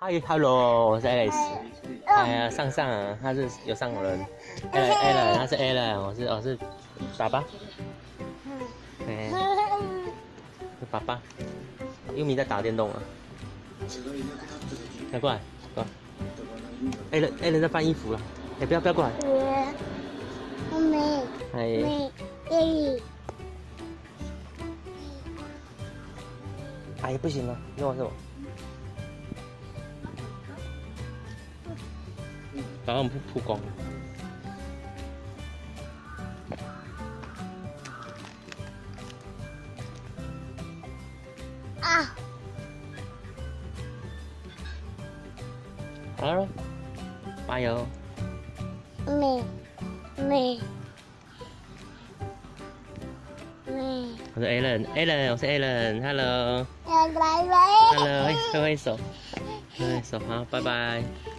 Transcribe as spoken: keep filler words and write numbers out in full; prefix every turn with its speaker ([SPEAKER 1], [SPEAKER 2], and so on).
[SPEAKER 1] 嗨 ，Hello， 我是 Alice。哎呀，上上啊，他是有上人。Alan，Alan， 他是 Alan， 我是我是爸爸。哎，是爸爸。优米在打电动啊。来过来，过来。Alan，Alan 在翻衣服了。哎，不要不要过来。
[SPEAKER 2] 我没。
[SPEAKER 1] 哎。
[SPEAKER 2] 没。
[SPEAKER 1] 哎，不行了，你玩什么？把我们曝光。
[SPEAKER 2] 啊！
[SPEAKER 1] 好了，加油！
[SPEAKER 2] 没。没。没。
[SPEAKER 1] 我是 Alan，Alan， 我是 Alan，Hello。
[SPEAKER 2] 来来。
[SPEAKER 1] Hello， 挥挥手，挥挥手，好，拜拜。